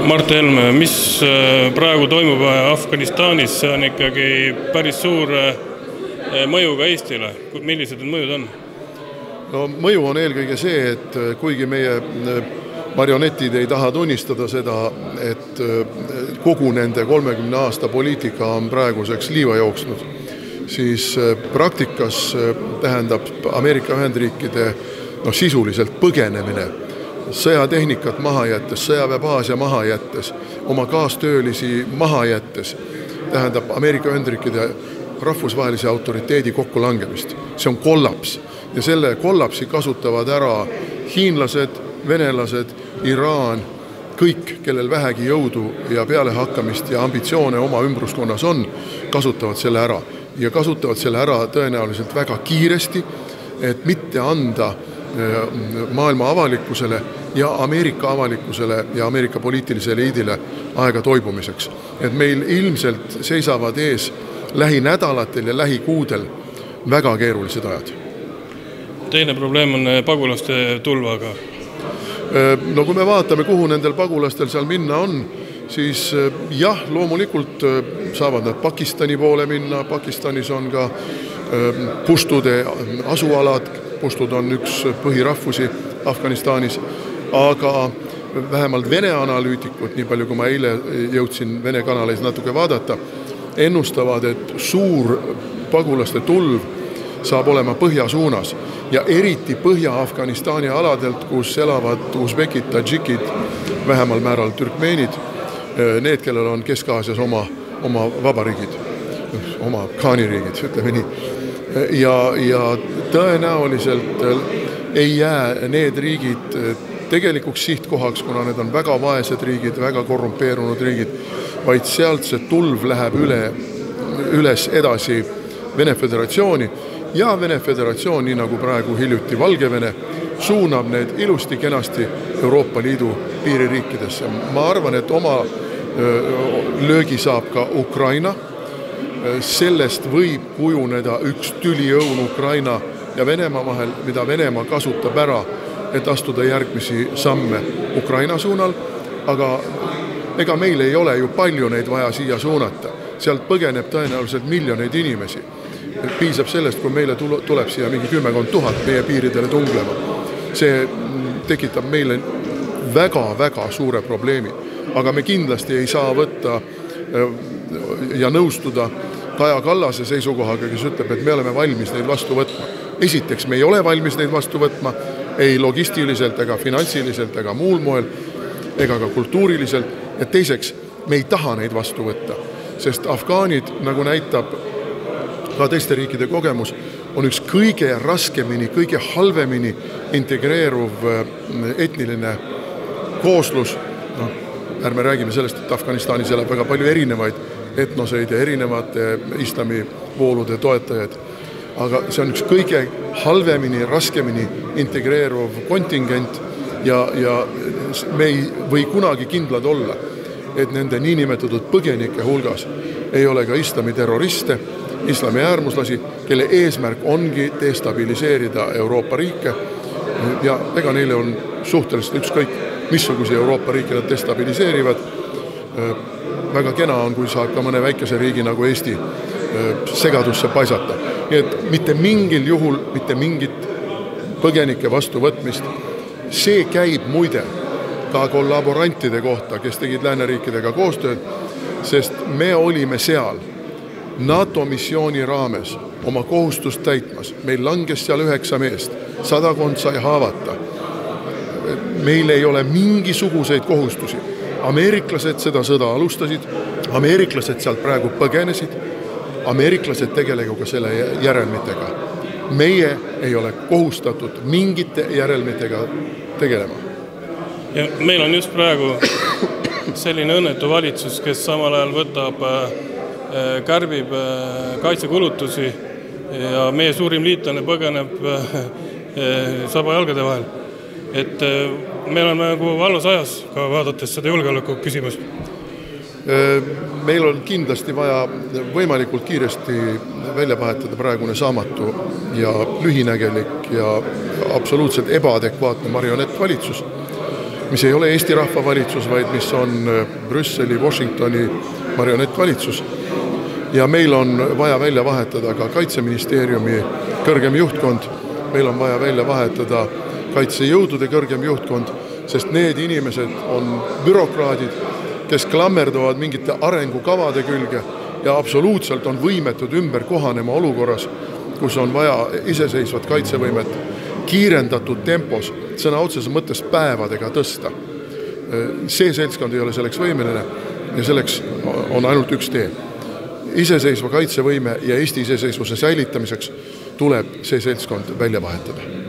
Mart Helme, mis praegu toimub Afganistanis, see on ikkagi päris suur mõjuga Eestile. Millised need mõjud on? No, mõju on eelkõige see, et kuigi meie marionetid ei taha tunnistada seda, et kogu nende 30 aasta poliitika on praeguseks liiva jooksnud, siis praktikas tähendab Ameerika Ühendriikide sisuliselt põgenemine, sõjatehnikat maha jättes, sõjaväebaasia maha jättes, oma kaastöölisi maha jättes, tähendab Ameerika Ühendriikide rahvusvahelise autoriteedi kokkulangemist. See on kollaps ja selle kollapsi kasutavad ära hiinlased, venelased, Iraan, kõik, kellel vähegi jõudu ja pealehakkamist ja ambitsioone oma ümbruskonnas on, kasutavad selle ära. Ja kasutavad selle ära tõenäoliselt väga kiiresti, et mitte anda maailma avalikkusele ja Ameerika avalikkusele ja Ameerika poliitilisele eliidile aega toibumiseks. Et meil ilmselt seisavad ees lähinädalatel ja lähikuudel väga keerulised ajad. Teine probleem on pagulaste tulvaga. No kui me vaatame, kuhu nendel pagulastel seal minna on, siis jah, loomulikult saavad nad Pakistani poole minna. Pakistanis on ka puštude asualad. Puštud on üks põhirahvusi Afganistanis, aga vähemalt Vene analüütikud, nii palju kui ma eile jõudsin Vene kanaleis natuke vaadata, ennustavad, et suur pagulaste tulv saab olema põhja suunas ja eriti Põhja-Afganistani aladelt, kus elavad usbekid, tadžikid, vähemal määral türkmeenid, need, kellel on Kesk-Aasias oma vabariigid, oma khaaniriigid, ütleme nii. Ja tõenäoliselt ei jää need riigid tegelikuks sihtkohaks, kuna need on väga vaesed riigid, väga korrumpeerunud riigid, vaid sealt see tulv läheb üles edasi Vene Föderatsiooni ja Vene Föderatsioon, nii nagu praegu hiljuti Valgevene, suunab need ilusti kenasti Euroopa Liidu piiririikidesse. Ma arvan, et oma löögi saab ka Ukraina. Sellest võib kujuneda üks tüliõun Ukraina ja Venemaa vahel, mida Venemaa kasutab ära, et astuda järgmisi samme Ukraina suunal, aga ega meil ei ole ju palju neid vaja siia suunata. Sealt põgeneb tõenäoliselt miljoneid inimesi. Piisab sellest, kui meile tuleb siia mingi 10 000 meie piiridele tunglema. See tekitab meile väga-väga suure probleemi, aga me kindlasti ei saa võtta ja nõustuda Kaja Kallase seisukohaga, kes ütleb, et me oleme valmis neid vastu võtma. Esiteks, me ei ole valmis neid vastu võtma, ei logistiliselt, ega finantsiliselt, ega muul moel, ega ka kultuuriliselt. Ja teiseks, me ei taha neid vastu võtta, sest afgaanid, nagu näitab ka teiste riikide kogemus, on üks kõige raskemini, kõige halvemini integreeruv etniline kooslus. Ärme räägime sellest, et Afganistanis elab väga palju erinevaid etnoseid ja erinevate islamivoolude toetajaid. Aga see on üks kõige halvemini, raskemini integreeruv kontingent ja me ei või kunagi kindlad olla, et nende niinimetatud põgenike hulgas ei ole ka islami terroriste, islami äärmuslasi, kelle eesmärk ongi destabiliseerida Euroopa riike ja ega neile on suhteliselt ükskõik, missuguse Euroopa riiki nad destabiliseerivad. Väga kena on, kui saab ka mõne väikese riigi nagu Eesti segadusse paisata. Nii et mitte mingil juhul, mitte mingit põgenike vastuvõtmist. See käib muide ka kollaborantide kohta, kes tegid lääneriikidega koostööd, sest me olime seal NATO missiooni raames oma kohustust täitmas. Meil langes seal 9 meest, 100 sai haavata. Meil ei ole mingisuguseid kohustusi. Ameeriklased seda sõda alustasid, ameeriklased sealt praegu põgenesid, ameeriklased tegelegu ka selle järelmitega. Meie ei ole kohustatud mingite järelmitega tegelema. Ja meil on just praegu selline õnnetu valitsus, kes samal ajal võtab, kärbib kaitsekulutusi ja meie suurim liitlane põgeneb sabajalgade vahel. Et meil on nagu valus ajas ka vaadates seda julgeoleku küsimust. Meil on kindlasti vaja võimalikult kiiresti välja vahetada praegune saamatu ja lühinägelik ja absoluutselt ebaadekvaatne marionettvalitsus mis ei ole Eesti rahvavalitsus, vaid mis on Brüsseli, Washingtoni marionettvalitsus. Ja meil on vaja välja vahetada ka Kaitseministeeriumi kõrgem juhtkond, meil on vaja välja vahetada kaitsejõudude kõrgem juhtkond, sest need inimesed on bürokraadid, kes klammerduvad mingite arengukavade külge ja absoluutselt on võimetud ümber kohanema olukorras, kus on vaja iseseisvat kaitsevõimet kiirendatud tempos, sõna otseses mõttes päevadega tõsta. See seltskond ei ole selleks võimeline ja selleks on ainult üks tee. Iseseisva kaitsevõime ja Eesti iseseisvuse säilitamiseks tuleb see seltskond välja vahetada.